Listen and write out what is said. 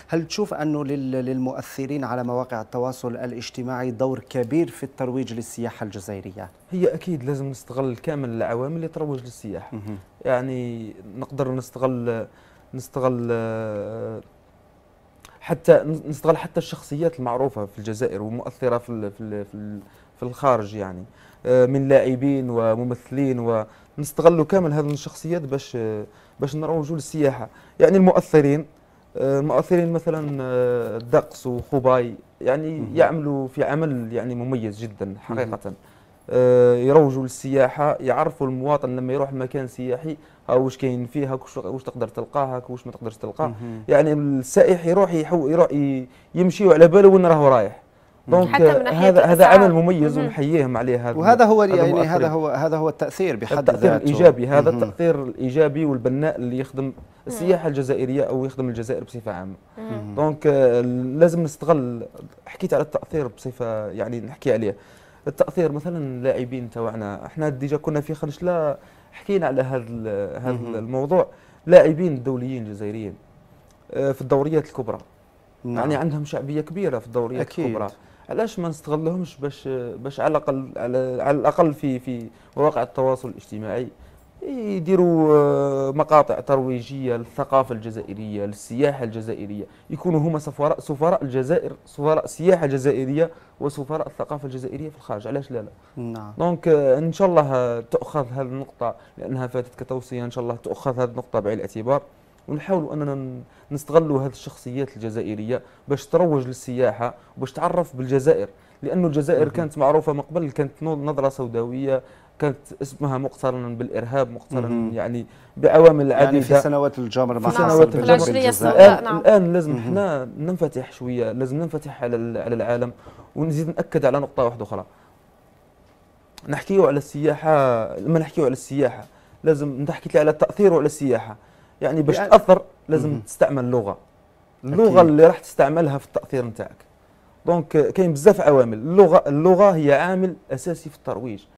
هل تشوف أنه للمؤثرين على مواقع التواصل الاجتماعي دور كبير في الترويج للسياحة الجزائرية؟ هي أكيد لازم نستغل كامل العوامل اللي تروج للسياحة. يعني نقدر نستغل حتى الشخصيات المعروفة في الجزائر ومؤثرة في الخارج، يعني من لاعبين وممثلين، ونستغلوا كامل هذه الشخصيات باش نروجوا للسياحة. يعني المؤثرين مثلا دقس وخباي يعني يعملوا في عمل يعني مميز جدا حقيقة. يروجوا للسياحة، يعرفوا المواطن لما يروح مكان سياحي واش كاين فيه، واش تقدر تلقاه، واش ما تقدرش تلقاه. يعني السائح يروح يمشي وعلى باله وين راهو رايح. دونك حتى من ناحية هذا عمل الأسعار. مميز ونحييهم عليه. هذا وهذا هو هذا يعني المؤثرين. هذا هو التأثير بحد التأثير ذاته. الإيجابي، هذا التأثير الإيجابي والبناء اللي يخدم السياحة الجزائرية أو يخدم الجزائر بصفة عامة. دونك لازم نستغل. حكيت على التأثير بصفة يعني نحكي عليه. التأثير مثلا اللاعبين تاعنا، احنا ديجا كنا في خرجلة حكينا على هذا الموضوع. لاعبين دوليين جزائريين في الدوريات الكبرى. نعم. يعني عندهم شعبية كبيرة في الدوريات أكيد. الكبرى. علاش ما نستغلهمش باش على الاقل على الاقل في مواقع التواصل الاجتماعي يديروا مقاطع ترويجيه للثقافه الجزائريه، للسياحه الجزائريه، يكونوا هما سفراء الجزائر، سفراء السياحه الجزائريه وسفراء الثقافه الجزائريه في الخارج. علاش لا؟ نعم. دونك ان شاء الله تؤخذ هذه النقطه لانها فاتت كتوصيه، ان شاء الله تؤخذ هذه النقطه بعين الاعتبار، ونحاولوا اننا نستغلوا هذه الشخصيات الجزائريه باش تروج للسياحه وباش تعرف بالجزائر. لانه الجزائر كانت معروفه من قبل، كانت نظره سوداويه، كانت اسمها مقترنا بالارهاب، مقترنا يعني بعوامل عديده. يعني في سنوات الجمر ما في حصل سنوات في الجمر العشرية الجزائر. السوداء. نعم. الان لازم احنا ننفتح شويه، لازم ننفتح على العالم. ونزيد ناكد على نقطه واحده اخرى. نحكيو على السياحه، لما نحكيو على السياحه لازم نحكي لي على التاثير على السياحه. يعني باش تاثر لازم تستعمل اللغه أكيد. اللي راح تستعملها في التاثير نتاعك. دونك كاين بزاف عوامل. اللغه هي عامل اساسي في الترويج.